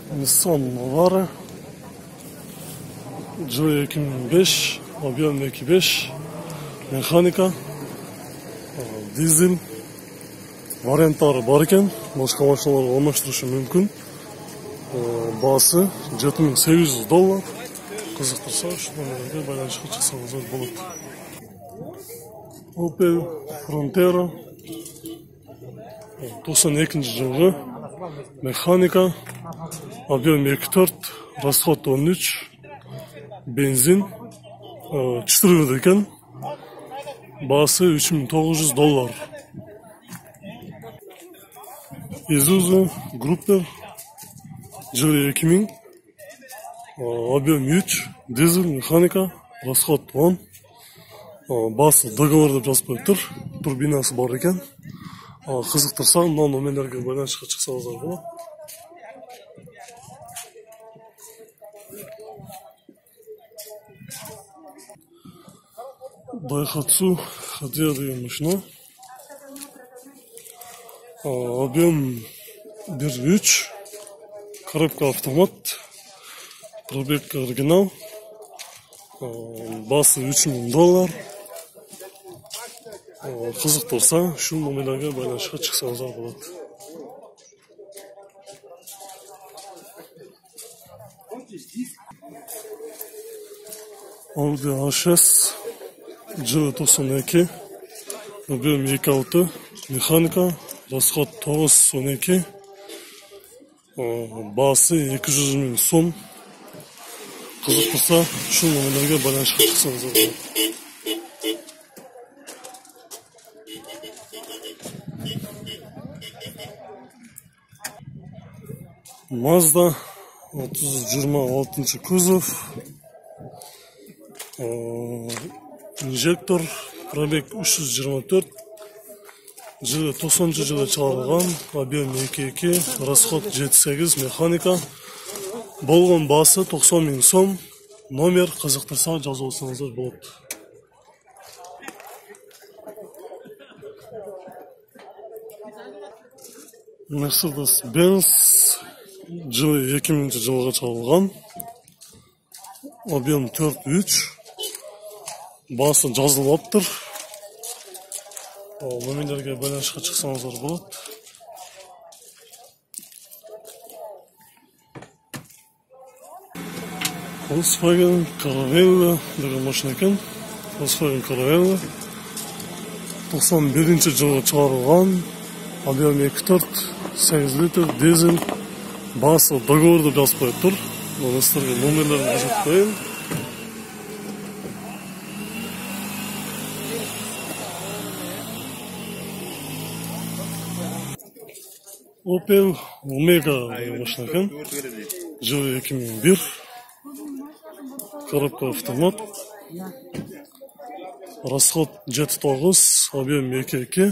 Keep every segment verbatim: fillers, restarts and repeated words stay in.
Nissan Navara жылы эки миң беш, объем эки беш, механика, дизель, варианттары бар екен, башка машиналарга алмаштырышы мүмкүн. Басы жети миң сегиз жүз доллар. Кызыктырса, ушундай байланышка чыксаңыздар болот. Opel Frontera токсон экинчи жылғы, механика, объем эки төрт, расход он үч, бензин, четыре екен, басы үч миң тогуз жүз доллар. Isuzu Grupper жылы эки миң, объем үч, дизель, механика, расход он, басы договор деп жазып коюптур, турбинасы бар екен. Кызыктырса, мына номерлерге байланышка чыксаңыздар болот. Daihatsu Hadia деген машина. Объем бир үч, коробка автомат, пробег оригинал, басы үч миң доллар. Кызык болса, ушул номерлерге байланышка чыксаңыздар болот. Audi а шесть жылы токсон эки, объем эки алты, механика, расход тогуз он эки, басы эки жүз миң сом. Кызык болса, ушул номерлерге байланышка чыксаңыздар болот. Mazda отуз жыйырма алтынчы кузов, инжектор, пробег үч жүз жыйырма төрт, жылы токсонунчу жылы чыгарылган, объем эки эки, расход жети сегиз, механика, болгон басы токсон миң сом. Номер кызыктырса жазып алсаңыздар болот. Mercedes-Benz жылы эки миңинчи жылга чыгарылган, объем төрт үч, басы жазылыптыр. Номерлерге байланышка чыксаңыздар болот. Volkswagen Caravelle деген машина екен. Volkswagen Caravelle токсон биринчи жылга чыгарылган, объем эки төрт, сегиз литр, дизель, басы договор деп жазып коюптур. Мына силерге номерлерин көрсөтүп коеюн. Opel Omega деген машина екен. Жылы эки миң бир, коробка автомат, расход жети тогуз, объем эки эки,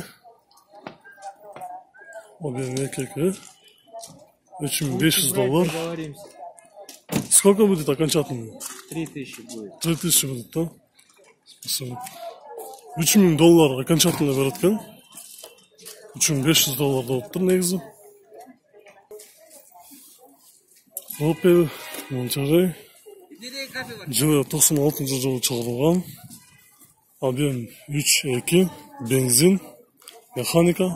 объем эки эки, үч миң беш жүз доллар. Сколько будет окончательно? три тысячи будет. три тысячи будет, да? Спасибо. үч миң доллар окончательно берет екен. үч миң беш жүз доллар болуптур негизи. Opel Monterey жылы токсон алтынчы жылы чыгарылган, объем үч эки, бензин, механика,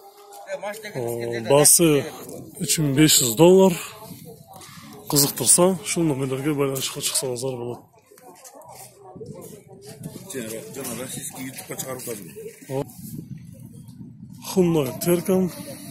басы үч миң беш жүз доллар. Кызыктырса, ушул номерлерге байланышка чыксаңыздар болот. Жана российский ютубка чыгарып калдым. Hyundai Tercan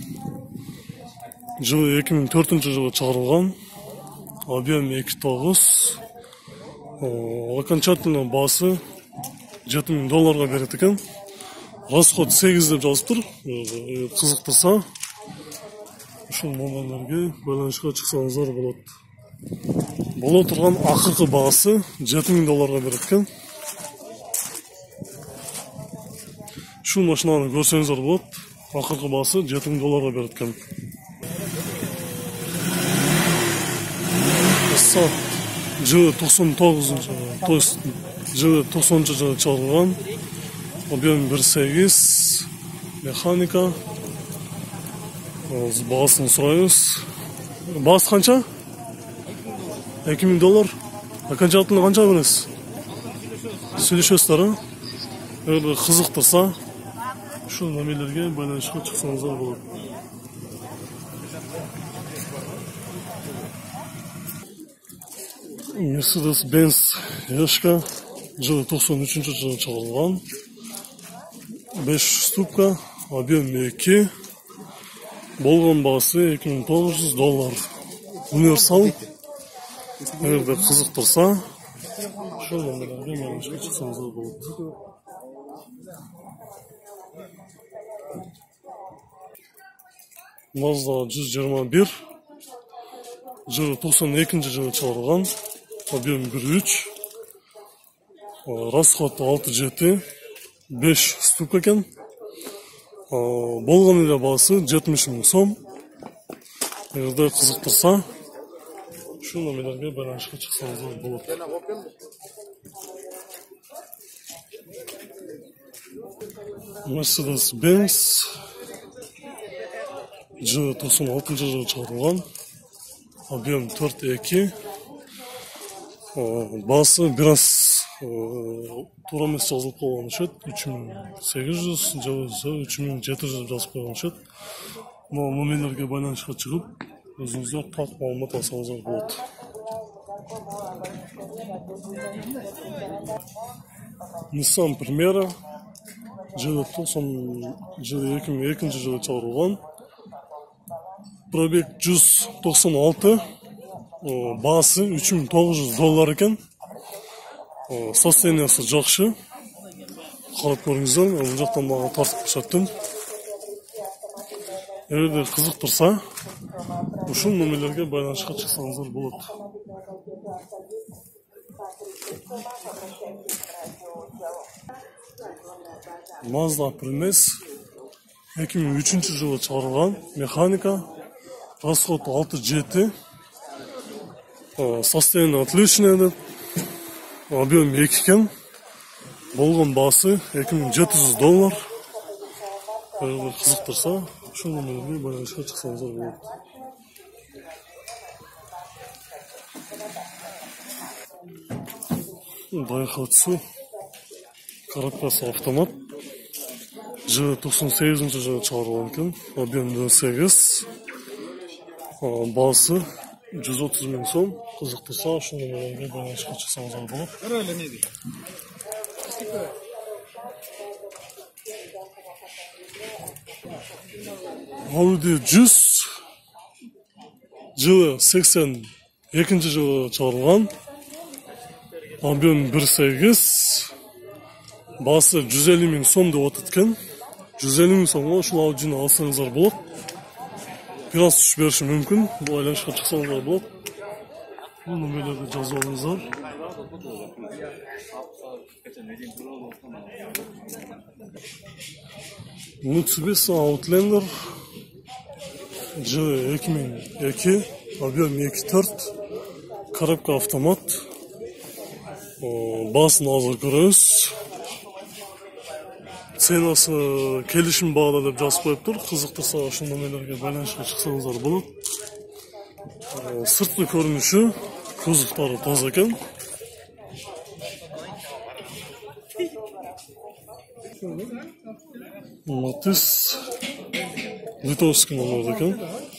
жылы эки миң төртүнчү жылы чыгарылган, объем эки тогуз, окончательно басы жети миң долларга берет экен. Расход сегиз деп жазыптыр. Кызыктырса, ушул номерлерге байланышка чыксаңыздар болот. Боло турган акыркы баасы жети миң долларга берет экен. Ушул машинаны көрсөңүздөр болот. Акыркы баасы жети миң долларга берет экен. Жылы токсон тогузунчу, то есть жылы токсонунчу жылы чыгарылган, объем бир сегиз, механика, баасын сурайбыз. Басы қанша? эки миң доллар. А қаншалықтың қанша бересіз? Сөйлесесіздер, а? Егер қызықтырса, şu номерлерге байланышқа шықсаңыздар болады. Mercedes-Benz Яшка жылы тоқсан үшінші жылы шығарылған. беш ступка, объем екі. Болған бағасы эки миң тогуз жүз доллар. Универсал. Егер қызықтырса, şu номерлерге байланышқа шықсаңыздар болады. Mazda жүз жиырма бир жылы тоқсан екінші жылы шығарылған, объем бір үш, расход алты жеті, беш ступка екен. Болған еле бағасы жетимиш мың сом. Егер қызықтырса, şu номерлерге байланышқа шықсаңыздар болады. Mercedes-Benz жылы тоқсан алтыншы жылы шығарылған, объем төрт екі, басы біраз тура емес жазылып қалған үшет, үч мың сегіз жүз жылы үч мың жеті жүз жазып қойған үшет. Номерлерге байланышқа шығып, өзіңіздер тақ малымат алсаңыздар болады. Nissan Primera жылы эки миң экинчи жылы шығарылған, пробег жүз тоқсан алты, басы үч миң тогуз жүз доллар екен. Состояниясы жақсы. Қарап көріңіздер, бұл жақтан маған тартып көрсеттім. Егер қызықтырса, ушул номерлерге байланышқа шықсаңыздар болады. Mazda Primes эки миң үчүнчү жылы шығарылған, механика, расход алты жети, состояние отличное, объем екі екен. Болған басы эки миң жети жүз доллар. Егер қызықтырса, şu номерге байланышқа шықсаңыздар болады. Daihatsu коробкасы автомат. Жылы тоқсан сегизинчи жылы шығарылған екен. Объем нөл сегиз. Басы жүз отуз миң сом. Қызықтырса, şu номерге байланышқа шықсаңыздар болады. Audi жүз жылы сексен экинчи жылы шығарылған. Объем бір сегиз. Басы жүз элүү миң сом деп отыр. жүз элүү миң сомға ушул Audini алсаңыздар болады. Biraz түшүп бериши мүмкүн. Бул айланышка чыксаңыздар болот. Бул номерлерди жазып алыңыздар. Mitsubishi Outlander жылы эки миң эки, объем эки төрт, коробка автомат. Басын азыр көрөбүз. Ценасы келишим багда деп жазып коюп тур. Кызыктырса, ушул номерлерге байланышка чыксаңыздар болот. Сырткы көрүнүшү, кузовтары таза экен. Матис литовский номер экен.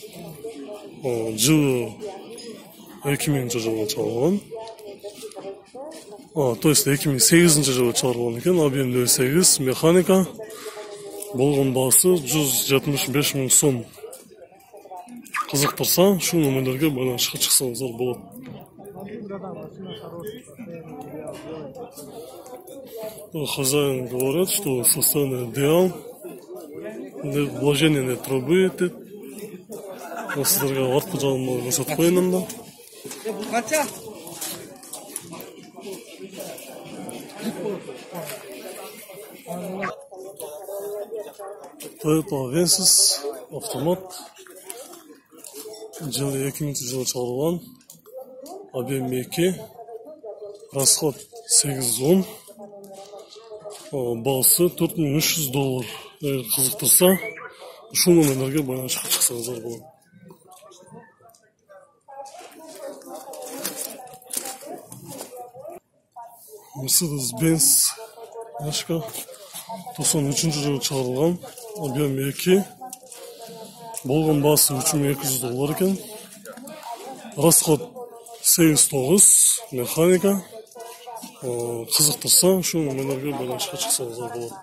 Жылы эки миңинчи жылы чыгарылган. А, то есть эки миң сегизинчи жылы чыгарылган экен. Объем нөл сегиз, механика. Болгон баасы жүз жетимиш беш миң сом. Кызыктырса, ушул номерлерге байланышка чыксаңыздар болот. Хозяин говорит, что состояние идеал. Вложение не требует. Сіздерге артқы жағын жасатып қойыным да. Toyota Avensis автомат. Жылы эки миңинчи жылы чыгарылган. Объем эки. Расход сегиз он. Бағасы төрт миң үч жүз доллар. Қызықтырса, ушул номерлерге байланышка чыксаңыздар болот. Mercedes-Benz Ашка тоқсан үшінші жылы шығарылған, объем екі, болған басы үш мың екі жүз доллар екен. Расход сегіз тоғыз, механика. Қызықтырса, шу номерге байланысқа шықсаңыздар болады.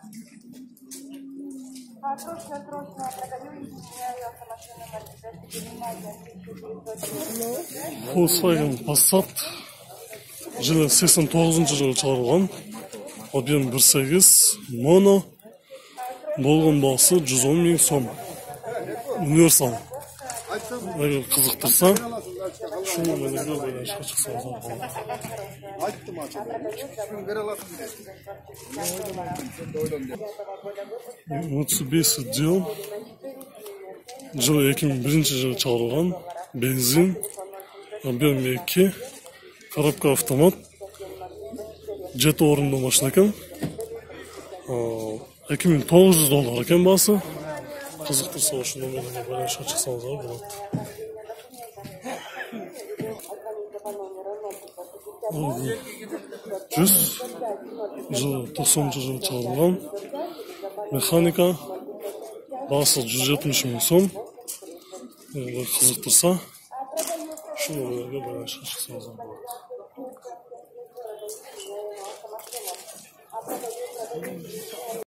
Volkswagen Passat жылы сексен тоғызыншы жылы шығарылған, объем бір сегіз, моно, болған басы жүз он мың сом. Универсал. Егер қызықтырса, шу номерге байланысқа шықсаңыздар болады. Mitsubishi Dion жылы екі мың бірінші жылы шығарылған, бензин, объем екі, коробка автомат, жеті орынды машина екен. екі мың тоғыз жүз доллар екен басы. Қызықтырса, шу номерге байланысқа шықсаңыздар болады. жүз жылы тоқсаныншы жылы шығарылған, механика, басы жүз жетпіс мың сом. Қызықтырса, шу номерге байланысқа шықсаңыздар болады.